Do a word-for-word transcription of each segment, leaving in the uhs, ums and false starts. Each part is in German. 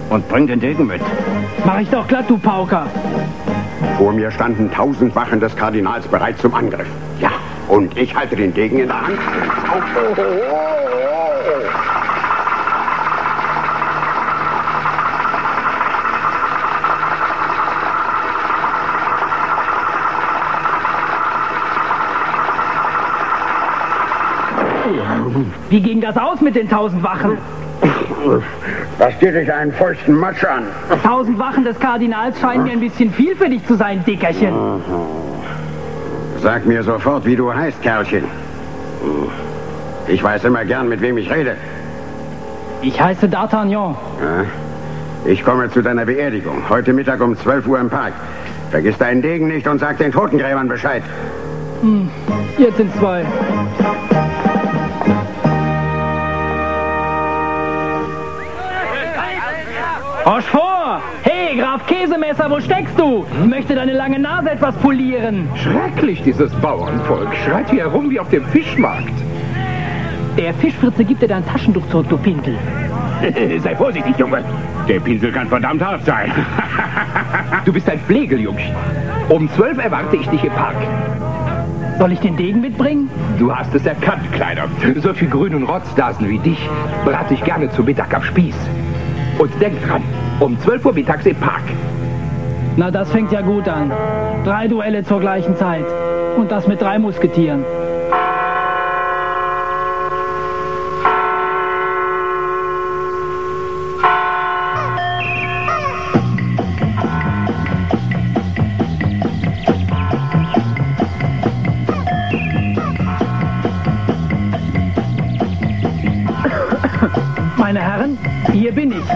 Und bring den Degen mit. Mach ich doch glatt, du Pauker. Vor mir standen tausend Wachen des Kardinals bereit zum Angriff. Ja, und ich halte den Degen in der Hand. Oh, oh, oh, oh. Wie ging das aus mit den tausend Wachen? Das geht dich einen feuchten Matsch an. Tausend Wachen des Kardinals scheinen mir ein bisschen viel für dich zu sein, Dickerchen. Sag mir sofort, wie du heißt, Kerlchen. Ich weiß immer gern, mit wem ich rede. Ich heiße D'Artagnan. Ja, ich komme zu deiner Beerdigung. Heute Mittag um zwölf Uhr im Park. Vergiss deinen Degen nicht und sag den Totengräbern Bescheid. Hm, jetzt sind zwei. Rochefort! Hey, Graf Käsemesser, wo steckst du? Ich möchte deine lange Nase etwas polieren. Schrecklich, dieses Bauernvolk. Schreit hier herum wie auf dem Fischmarkt. Der Fischfritze gibt dir dein Taschentuch zurück, du Pintel. Sei vorsichtig, Junge. Der Pinsel kann verdammt hart sein. Du bist ein Pflegeljungchen. Um zwölf erwarte ich dich im Park. Soll ich den Degen mitbringen? Du hast es erkannt, Kleiner. Solche grünen Rotzdasen wie dich brate ich gerne zu Mittag am Spieß. Und denk dran, um zwölf Uhr mittags im Park. Na, das fängt ja gut an. Drei Duelle zur gleichen Zeit. Und das mit drei Musketieren. Meine Herren, hier bin ich.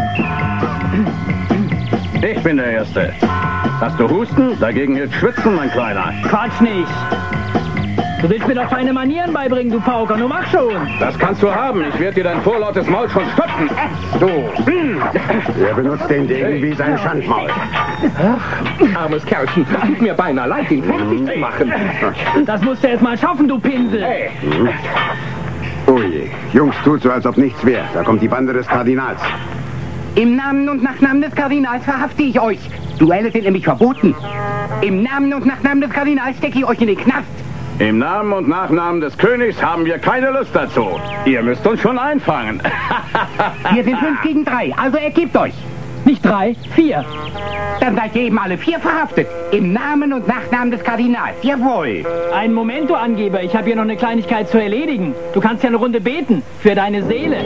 Ich bin der Erste. Hast du Husten? Dagegen hilft Schwitzen, mein Kleiner. Quatsch nicht. Du willst mir doch feine Manieren beibringen, du Pauker. Nur mach schon. Das kannst du haben. Ich werde dir dein vorlautes Maul schon stopfen. Du. Er benutzt den Degen wie sein Schandmaul. Ach, armes Kerlchen. Tut mir beinahe leid, ihn fertig zu machen. Das musst du erst mal schaffen, du Pinsel. Hey. Oh je. Jungs, tut so, als ob nichts wäre. Da kommt die Bande des Kardinals. Im Namen und Nachnamen des Kardinals verhafte ich euch. Duelle sind nämlich verboten. Im Namen und Nachnamen des Kardinals stecke ich euch in den Knast. Im Namen und Nachnamen des Königs haben wir keine Lust dazu. Ihr müsst uns schon einfangen. Wir sind fünf gegen drei, also ergebt euch. Nicht drei, vier. Dann seid ihr eben alle vier verhaftet. Im Namen und Nachnamen des Kardinals. Jawohl. Einen Moment, du Angeber. Ich habe hier noch eine Kleinigkeit zu erledigen. Du kannst ja eine Runde beten. Für deine Seele.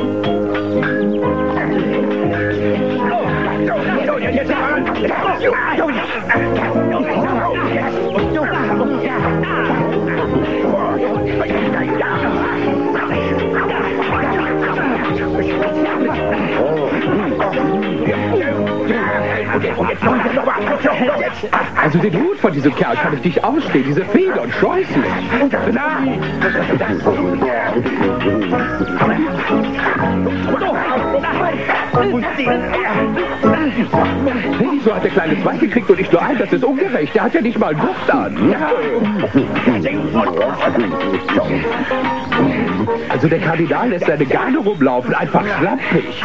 Also den Hut von diesem Kerl kann ich nicht ausstehen. Diese Federn scheußlich. Nein! Wieso hat der Kleine zwei gekriegt und ich nur ein? Das ist ungerecht. Der hat ja nicht mal einen Duft an. Also der Kardinal lässt seine Garde rumlaufen. Einfach schlampig.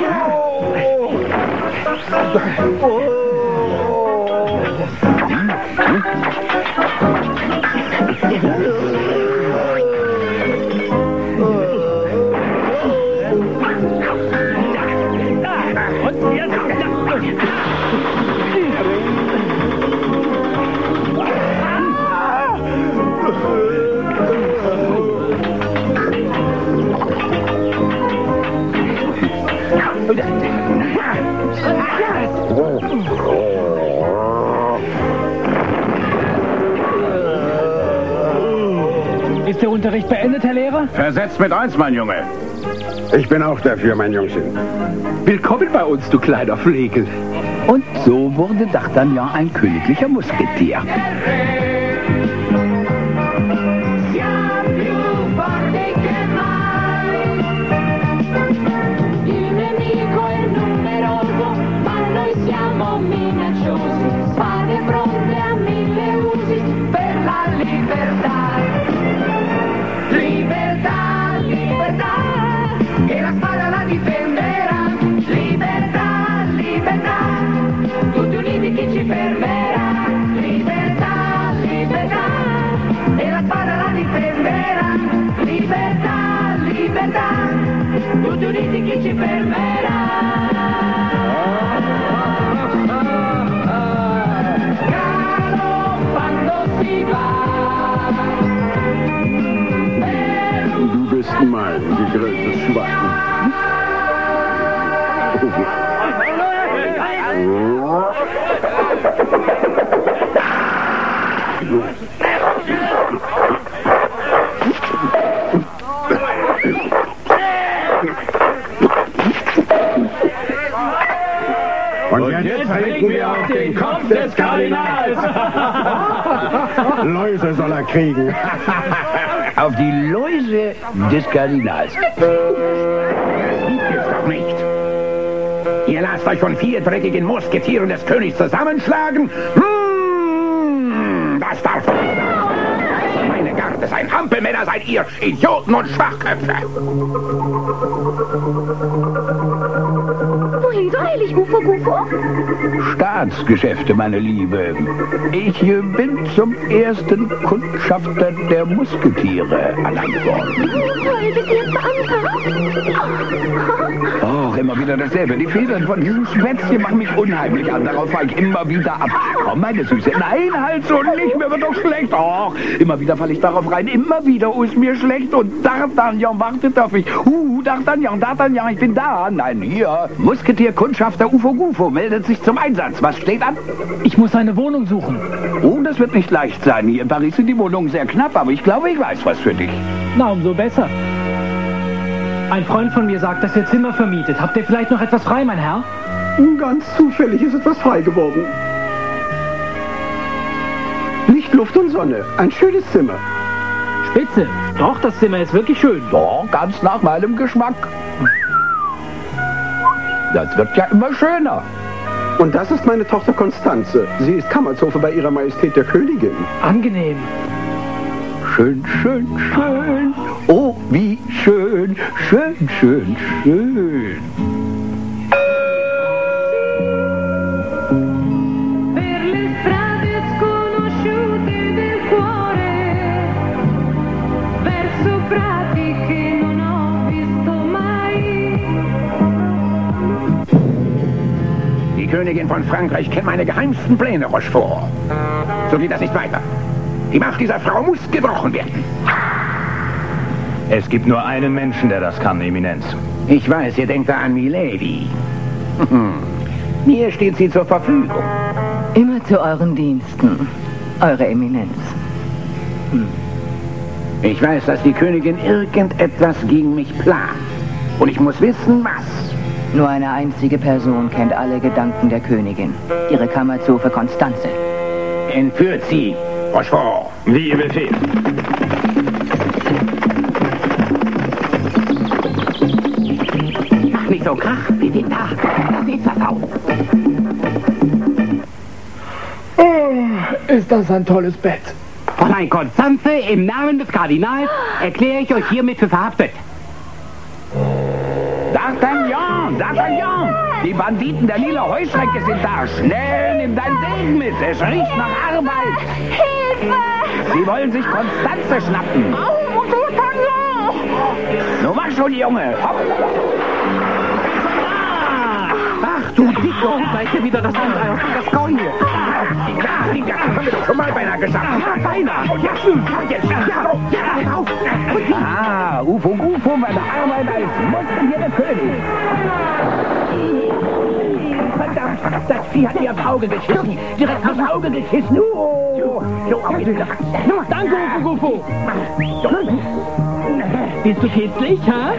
Ist der Unterricht beendet, Herr Lehrer? Versetzt mit eins, mein Junge. Ich bin auch dafür, mein Jungchen. Willkommen bei uns, du kleiner Flegel. Und so wurde D'Artagnan ein königlicher Musketier. Libertà, che la spada la difenderà. Libertà, libertà. vedi chi ci fermerà. Galoppando si va. Du bist mein gegrilltes Schwein. Und jetzt, Jetzt trinken wir auf den Kopf des Kardinals. Läuse soll er kriegen. Auf die Läuse des Kardinals. Gibt es doch nicht. Ihr lasst euch von vier dreckigen Musketieren des Königs zusammenschlagen? Hm, das darf nicht. Meine Garde sein Hampelmänner seid ihr, Idioten und Schwachköpfe. Wohin so eilig, Ufo Gufo? Staatsgeschäfte, meine Liebe. Ich äh, bin zum ersten Kundschafter der Musketiere ernannt worden. Toll, bist du jetzt beantragt? Och, immer wieder dasselbe. Die Federn von diesem Spätzchen machen mich unheimlich an. Darauf fahre ich immer wieder ab. Oh, meine Süße. Nein, halt so nicht. Mir wird doch schlecht. Och, immer wieder falle ich darauf rein. Immer wieder ist mir schlecht. Und D'Artagnan wartet auf mich. Uh, D'Artagnan, D'Artagnan, ich bin da. Nein, hier. Musketier-Kundschafter Ufo Gufo meldet sich zum Einsatz. Was steht an? Ich muss eine Wohnung suchen. Oh, das wird nicht leicht sein. Hier in Paris sind die Wohnungen sehr knapp. Aber ich glaube, ich weiß was für dich. Na, umso besser. Ein Freund von mir sagt, dass ihr Zimmer vermietet. Habt ihr vielleicht noch etwas frei, mein Herr? Ganz zufällig ist etwas frei geworden. Licht, Luft und Sonne. Ein schönes Zimmer. Spitze. Doch, das Zimmer ist wirklich schön. Doch, ganz nach meinem Geschmack. Das wird ja immer schöner. Und das ist meine Tochter Konstanze. Sie ist Kammerzofe bei ihrer Majestät der Königin. Angenehm. Schön, schön, schön. Oh, wie schön. Schön, schön, schön. Per le strade sconosciute del cuore, verso prati che non ho visto mai. Die Königin von Frankreich kennt meine geheimsten Pläne, Rochefort. So geht das nicht weiter. Die Macht dieser Frau muss gebrochen werden. Es gibt nur einen Menschen, der das kann, Eminenz. Ich weiß, ihr denkt da an Milady. Mir steht sie zur Verfügung. Immer zu euren Diensten, Eure Eminenz. Hm. Ich weiß, dass die Königin irgendetwas gegen mich plant. Und ich muss wissen, was. Nur eine einzige Person kennt alle Gedanken der Königin. Ihre Kammerzofe Konstanze. Entführt sie, Rochefort. Wie ihr befehlt. Mach nicht so Krach, wie die da. Da sieht was auf. Oh, ist das ein tolles Bett. Fräulein Konstanze, im Namen des Kardinals erkläre ich euch hiermit für verhaftet. D'Artagnan, D'Artagnan! Die Banditen der lila Heuschrecke sind da. Schnell, nimm dein Degen mit. Es riecht nach Arbeit. Hilfe! Sie wollen sich Konstanze schnappen. Au, D'Artagnan! Nun mach schon, Junge. Hopp. Ach du Dicko, da ist ja wieder das andere aus der Gascogne. Ja, das haben wir doch schon mal beinahe geschafft. Ja, beinahe. Und jetzt, jetzt, ja, ja, auf. Ah, Ufo Gufo, meine Arbeit als Musketier der König. Verdammt, das Vieh hat mir aufs Auge geschissen. Direkt aufs Auge geschissen. Oh, so, auf jeden Fall. Danke, Ufo Gufo. Bist du kitzlig, hä?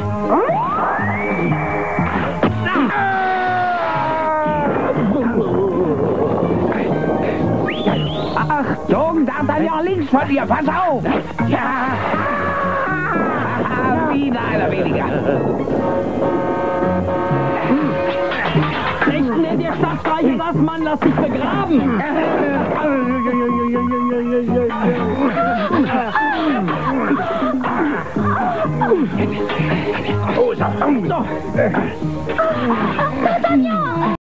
Achtung, D'Artagnan links von dir, pass auf! Ja. Wieder einer weniger. Rechten in der Stadt streiche das, Mann, lass dich begraben! Oh, so.